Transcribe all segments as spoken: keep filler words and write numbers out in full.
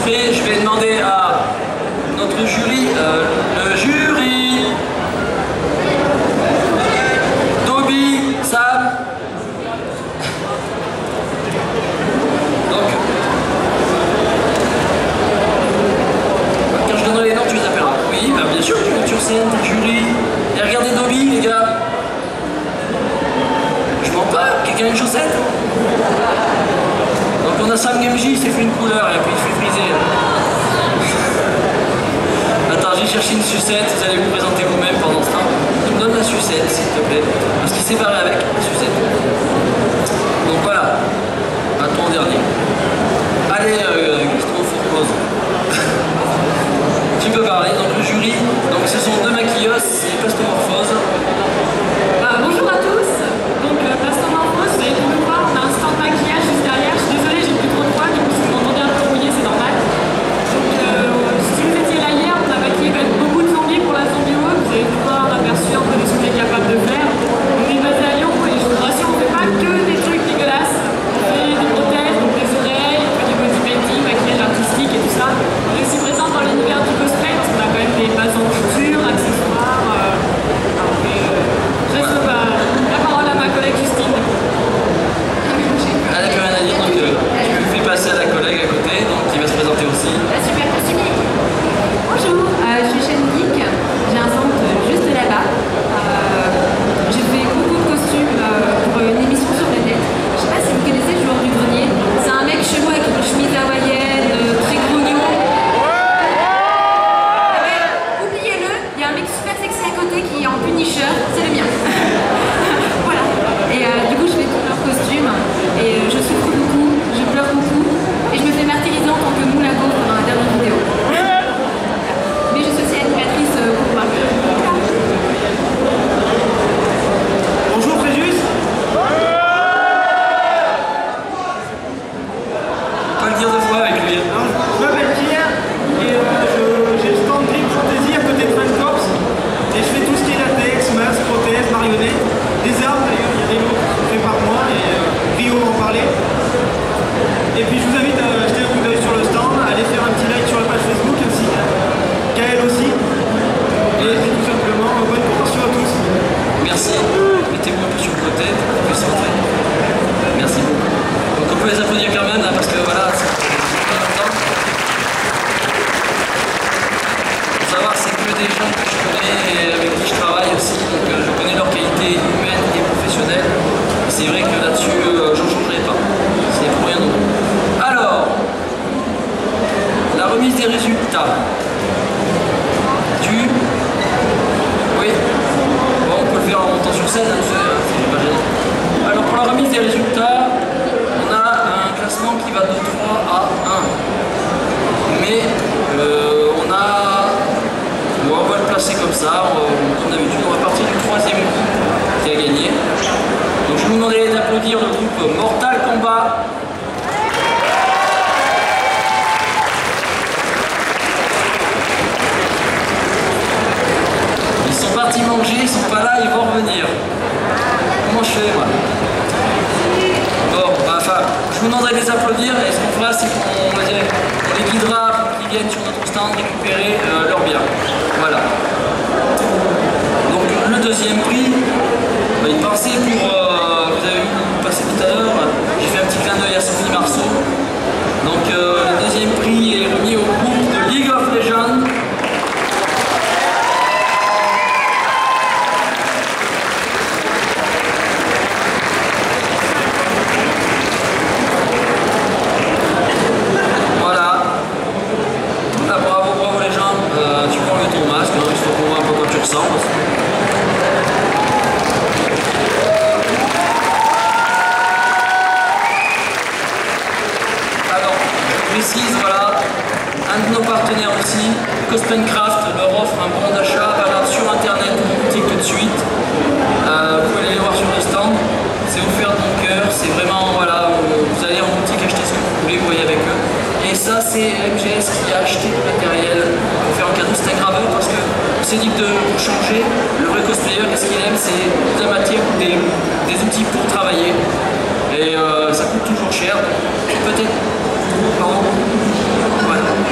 prêts, je vais demander à notre jury, euh, le jury, Toby, Sam. Donc, quand je donnerai les noms, tu les appelleras. Oui, bah bien sûr, tu montes sur scène, t'es jury. Et regardez Dobby, les gars. Je mens pas, quelqu'un a une chaussette? Donc on a Sam Gamji, il s'est fait une couleur et puis il se fait friser. Attends, j'ai cherché une sucette, vous allez vous présenter vous-même pendant ce temps. Tu me donnes la sucette, s'il te plaît. Parce qu'il s'est barré avec la sucette. Donc voilà, à toi en dernier. Allez, euh, Christophe, pose. Tu peux parler, donc le jury, donc ce sont deux maquilleuses et Plastomorphose. Euh, bonjour à tous, donc euh, Plastomorphose, vous avez pu me voir, on a un stand maquillage juste derrière. Je suis désolée, j'ai plus trop de poids, du coup si vous m'entendez un peu mouillé, c'est normal. Donc euh, si vous étiez là hier, on a maquillé quand même beaucoup de zombies pour la zombie walk. Vous avez pu voir un aperçu un peu de ce qu'on est capable de faire. On est basé à Lyon et je vous rassure, on ne fait pas que des trucs dégueulasses. On fait des prothèses, donc des oreilles, on fait du body painting, maquillage artistique et tout ça. On est aussi présent dans l'univers du cosplay, parce qu'on a quand même des bases en couture, accessoires. Euh, alors, mais, euh, je laisse euh, la parole à ma collègue Justine. Elle n'a plus rien à dire, donc euh, je lui fais passer à la collègue à côté, donc qui va se présenter aussi. La super costumée. Bonjour, euh, je suis Shane Geek, j'ai un centre juste là-bas. Euh, j'ai fait beaucoup de costumes euh, pour une émission sur la net. Je sais pas si vous connaissez le joueur du grenier. C'est un mec chelou avec une chemise hawaïenne, euh, très grognon. Ah ouais, oubliez-le, il y a un mec super sexy à côté qui est en punisher, c'est le mien. Voilà. Et euh, du coup, je fais tous leurs costumes et euh, je souffre beaucoup, je pleure beaucoup et je me fais martyriser en tant que moule à gauche dans la dernière vidéo. Mais je suis aussi animatrice euh, pour moi. Bonjour Fréjus. Pas le dire deux fois avec lui. Alors, je m'appelle Pierre et euh, je- j'ai le stand Dream Fantasy à côté de Friends Corps et je fais tout ce qui est latex, masque, prothèse, marionnette, des armes d'ailleurs, il y a des lots faits par moi et euh, Rio va en parler. Et puis je vous invite à jeter un coup d'œil sur le stand, à aller faire un petit like sur la page Facebook ainsi Gaël aussi. Et tout simplement, bonne convention à tous. Merci. Mettez-vous un peu sur le côté pour qu'on puisse rentrer. Merci beaucoup. Donc on peut les applaudir quand même, hein, parce que voilà, c'est pas longtemps. Faut savoir, c'est que des gens que je connais et avec qui je travaille aussi, donc euh, je connais leur qualité humaine et professionnelle. Et c'est vrai que là-dessus, euh, j'en changerai pas. C'est pour rien non plus. Alors, la remise des résultats. Tu... Oui. Bon, on peut le faire en montant sur scène, hein, c'est c'est pas gênant. Alors pour la remise des résultats, on a un classement qui va de trois à un. Mais euh, on a... Bon, on va le placer comme ça, on- comme d'habitude, on va partir du troisième qui a gagné. Donc je vous demanderai d'applaudir le groupe Mortal Kombat. Ils sont partis manger, ils sont pas là, ils vont revenir. Comment je fais moi? Bon, bah, enfin, je vous demanderai de les applaudir et ce qu'on fera c'est qu'on les, on les guidera pour qu'ils viennent sur notre stand récupérer euh, leur bien. Voilà. Donc le deuxième prix, bah, il pensait pour, euh, vous avez vu, vous passez tout à l'heure, j'ai fait un petit clin d'œil à Sophie Marceau. Donc euh, le deuxième prix est remis au groupe de League of Legends. Voilà. Ah, bravo, bravo les gens. Euh, tu prends le ton masque, hein, histoire qu'on voit un peu quoi tu ressembles. Alors, je précise, voilà, un de nos partenaires aussi, Cospencraft, leur offre un bon d'achat valable sur internet, en boutique tout de suite. Euh, vous pouvez aller les voir sur le stand, c'est offert de mon cœur, c'est vraiment, voilà, vous allez en boutique acheter ce que vous voulez, vous voyez avec eux. Et ça, c'est M G S qui a acheté du matériel pour faire un cadeau, c'est un graveur parce que on s'est dit que de pour changer, le vrai cosplayer, qu'est-ce qu'il aime, c'est de la matière ou des, des outils pour travailler. Et euh, ça coûte toujours cher. Peut-être. Pardon. Voilà.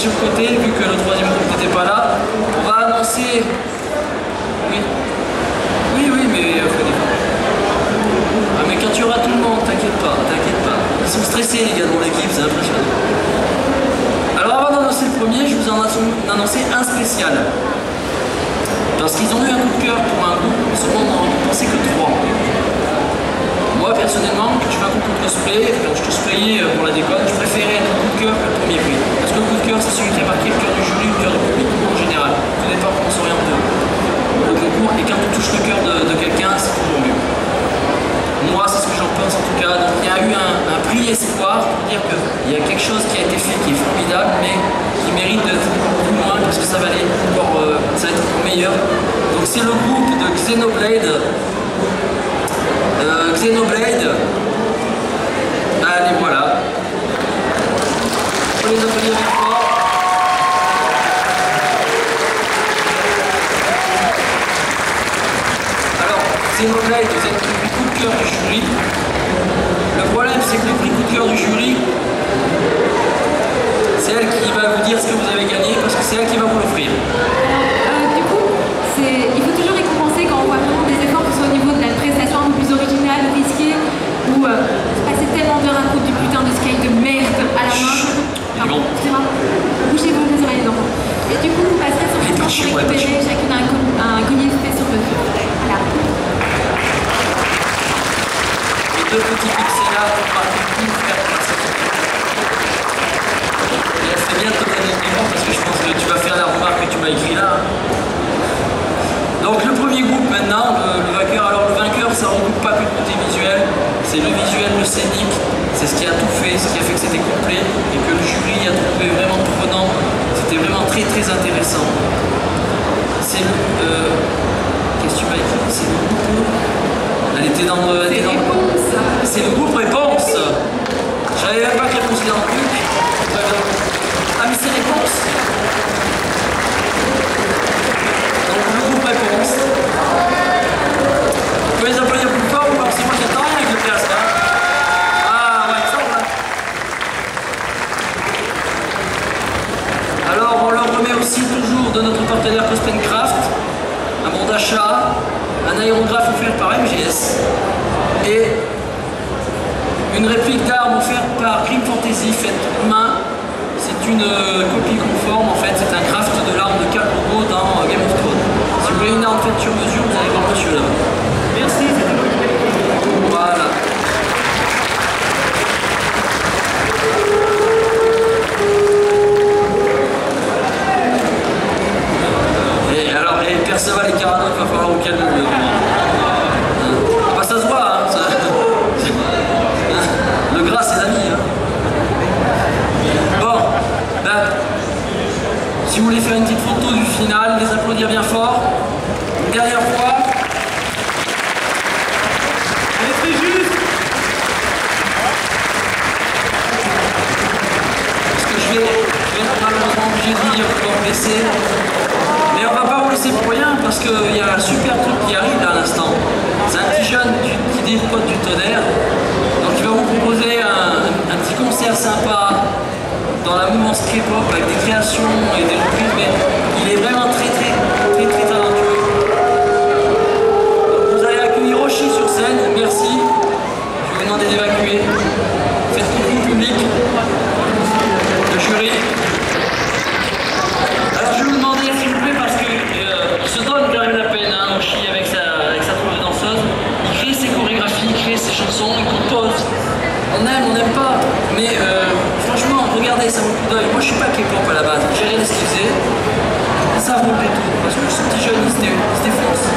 sur le côté, vu que le troisième groupe n'était pas là. On va annoncer... Oui, oui, oui, mais... Ah, mais quand tu auras tout le monde, t'inquiète pas, t'inquiète pas. Ils sont stressés, les gars, dans l'équipe, c'est impressionnant. Alors avant d'annoncer le premier, je vous en annoncer un spécial. Parce qu'ils ont eu un coup de cœur pour un groupe, seulement on n'en pensait que trois. Moi personnellement, quand je fais un concours de cosplay, quand je cosplayais pour la déconne, je préférais le coup de cœur que le premier prix. Parce que le coup de cœur, c'est celui qui a marqué le cœur du jury, le cœur du public en général. Tout dépend comment on s'oriente le concours, et quand on touche le cœur de, de quelqu'un, c'est toujours mieux. Moi, c'est ce que j'en pense en tout cas. Donc il y a eu un, un prix espoir pour dire qu'il y a quelque chose qui a été fait qui est formidable, mais qui mérite d'être plus loin parce que ça va aller encore, euh, ça va être encore meilleur. Donc c'est le groupe de Xenoblade. Euh, Xenoblade. Allez, voilà. On les applaudit avec moi. Alors, Xenoblade, vous êtes le coup de cœur du jury. Le problème, c'est que le prix coup de cœur du jury, c'est elle qui va vous dire ce que vous avez gagné parce que c'est elle qui va vous l'offrir. Euh, du coup, il faut toujours récompenser quand on voit vraiment des efforts, que ce soit au niveau de la prestation un peu plus originale, risquée, ou euh, passer tellement d'heures à cause du putain de skate de merde à la main. Pardon, excusez-moi. Bougez-vous les oreilles, non. Et du coup, vous passerez sur le temps pour récupérer chacune un, un collier fait sur mesure. Voilà. Les deux petits pixels là pour marquer le coup, faire passer. Et elle fait bien de te donner le nom parce que je pense que tu vas faire la remarque que tu m'as écrit là. Donc le premier groupe maintenant, le, le vainqueur. Alors le vainqueur, ça ne regroupe pas que le côté visuel, c'est le visuel, le scénique, c'est ce qui a tout fait, ce qui a fait que c'était complet et que le jury a trouvé vraiment prenant. C'était vraiment très très intéressant. C'est le... Euh, qu'est-ce que tu m'as écrit? C'est le groupe... Elle était dans le... C'est dans... Réponse. C'est le groupe Réponse. Je savais même pas que Réponse était dans le truc. Ah mais c'est Réponse. Donc le groupe Réponse. Vous pouvez les applaudir plus fort ou pas? C'est moi qui attends rien avec le casque. Hein. Ah ouais, ça va. Alors on leur remet aussi toujours de notre partenaire Cospen Craft un bon d'achat, un aérographe offert par M G S et une réplique d'arme offerte par Grim Fantasy faite main. C'est une euh, copie conforme, en fait, c'est un craft de l'arme de Khal Drogo dans euh, Game of Thrones. Si vous voulez une arme faite sur mesure, vous allez voir monsieur là. Merci, c'était moi qui l'ai. Voilà. Et alors, et Perceval et Cyrano, il va falloir au calme. Bah, ça se voit, hein. Ça... Le gras, c'est la vie. Hein. Bon, ben, si vous voulez faire une petite photo du final, les applaudir bien fort. Une dernière fois. Allez, très juste. Parce que je vais, je vais malheureusement obligé de dire pour me laisser. Mais on va pas vous laisser pour rien parce qu'il y a un super truc qui arrive là à l'instant. C'est un petit jeune qui, qui dépote du tonnerre. Donc il va vous proposer un, un petit concert sympa dans la mouvance K-pop avec des créations et des reprises, mais il est vraiment très très très très talentueux. Donc vous allez accueillir Roshi sur scène, merci. Je vais vous demander d'évacuer. Faites coucou public, le jury. Alors je vais vous demander s'il vous plaît parce qu'il euh, se donne quand même la peine, hein, Roshi avec sa, avec sa troupe de danseuse. Il crée ses chorégraphies, il crée ses chansons, il compose. On aime, on n'aime pas, mais euh, franchement, regardez, ça vaut le coup d'œil. Moi, je suis pas K-pop à la base, j'ai rien excusé. Ça vaut le détour, parce que ce petit jeune, il se défonce.